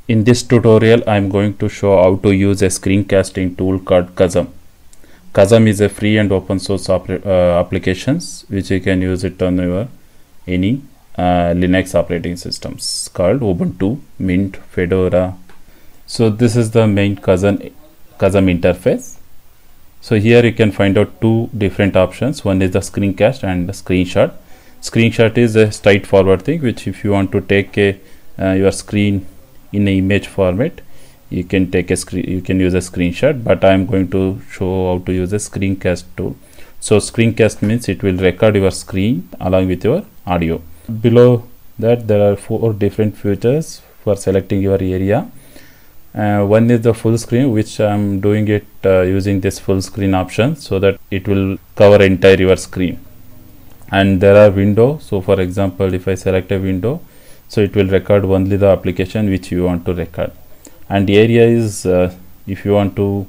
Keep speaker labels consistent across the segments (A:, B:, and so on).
A: In this tutorial, I am going to show how to use a screencasting tool called Kazam. Kazam is a free and open source applications which you can use it on your any Linux operating systems called Ubuntu, Mint, Fedora. So this is the main Kazam interface. So here you can find out two different options. One is the screencast and the screenshot. Screenshot is a straightforward thing which if you want to take a your screen in an image format, you can take a you can use a screenshot, but I am going to show how to use a screencast tool. So screencast means it will record your screen along with your audio. Below that there are 4 different features for selecting your area. One is the full screen, which I am doing it using this full screen option so that it will cover entire your screen. And there are window. So for example, if I select a window, so it will record only the application which you want to record. And the area is if you want to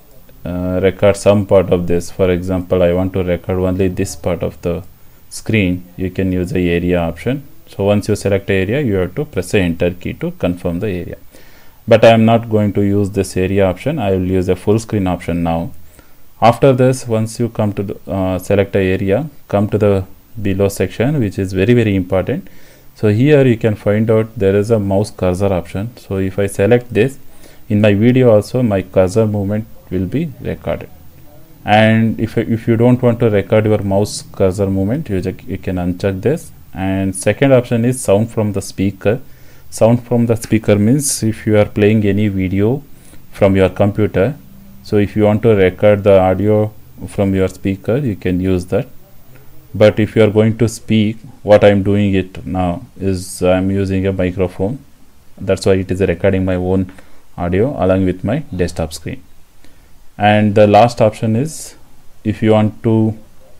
A: record some part of this. For example, I want to record only this part of the screen, you can use the area option. So once you select area, you have to press the enter key to confirm the area. But I am not going to use this area option. I will use a full screen option now. After this, once you come to the select a area, come to the below section, which is very important. So here you can find out there is a mouse cursor option. So if I select this, in my video also my cursor movement will be recorded. And if you don't want to record your mouse cursor movement, you can uncheck this. And second option is sound from the speaker. Sound from the speaker means if you are playing any video from your computer, so if you want to record the audio from your speaker, you can use that. But if you are going to speak, what I am doing it now is I am using a microphone. That's why it is recording my own audio along with my desktop screen. And the last option is if you want to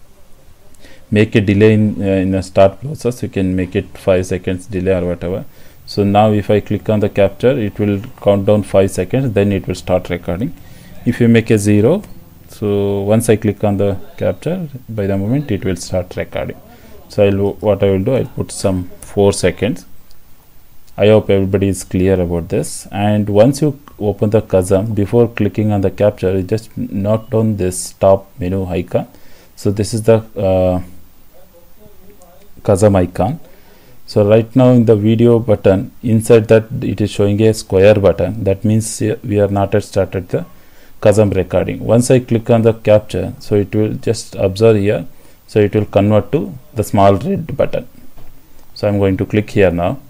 A: make a delay in a start process, you can make it 5 seconds delay or whatever. So now if I click on the capture, it will count down 5 seconds, then it will start recording. If you make a 0, so once I click on the capture, by the moment it will start recording. So what I will do, I'll put some 4 seconds. I hope everybody is clear about this. And once you open the Kazam, before clicking on the capture, you just note down this top menu icon. So this is the Kazam icon. So right now in the video button, inside that it is showing a square button. That means we are not yet started the Kazam recording. Once I click on the capture, so it will just observe here. So it will convert to the small red button. So I'm going to click here now.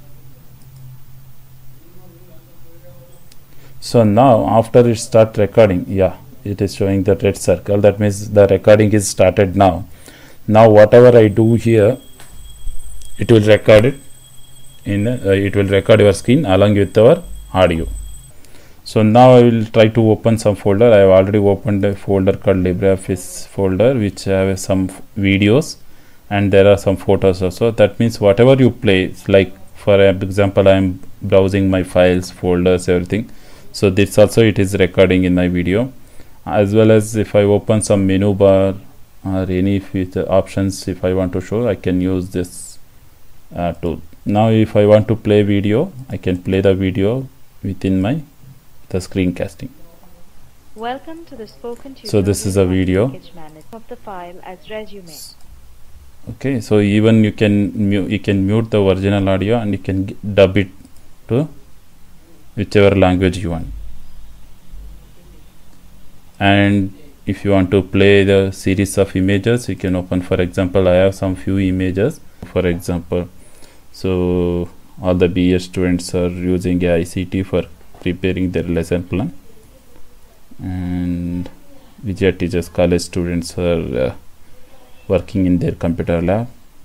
A: So now after it start recording, yeah, it is showing the red circle. That means the recording is started now. Now whatever I do here, it will record it in it will record your screen along with our audio. So now I will try to open some folder. I have already opened a folder called LibreOffice folder, which have some videos and there are some photos also. That means whatever you play, like for example, I am browsing my files, folders, everything. So this also it is recording in my video, as well as if I open some menu bar or any feature options, if I want to show, I can use this tool. Now if I want to play video, I can play the video within the screencasting.
B: Welcome to the spoken tutorial.
A: So this is a video
B: of the file as resume.
A: Okay, so even you can mute the original audio and you can dub it to whichever language you want. And if you want to play the series of images, you can open, for example, I have some few images, for example. So all the BS students are using ICT for preparing their lesson plan, and Vijaya Teachers College students are working in their computer lab.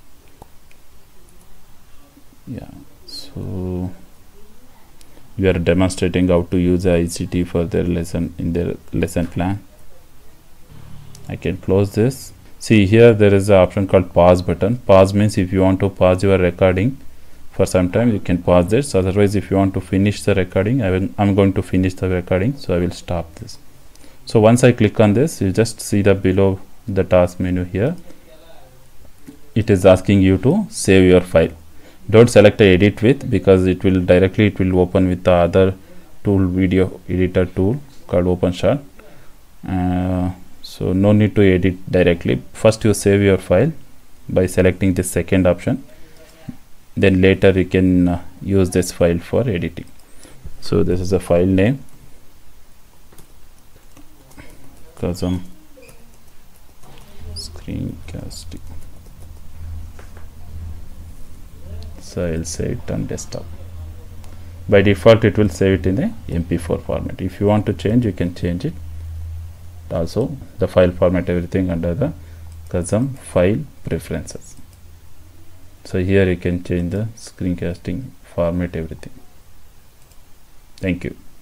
A: Yeah, so we are demonstrating how to use ICT for their lesson in their lesson plan. I can close this. See here there is an option called pause button. Pause means if you want to pause your recording for some time, you can pause this. Otherwise, if you want to finish the recording, I'm going to finish the recording, so I will stop this. So once I click on this, you just see the below the task menu here. It is asking you to save your file. Don't select a edit with, because it will open with the other tool, video editor tool called OpenShot. So no need to edit directly. First you save your file by selecting the second option, then later you can use this file for editing. So this is a file name, Kazam screencasting. So I'll save it on desktop. By default it will save it in a MP4 format. If you want to change, you can change it. Also the file format, everything under the Kazam file preferences. So here you can change the screencasting format, everything. Thank you.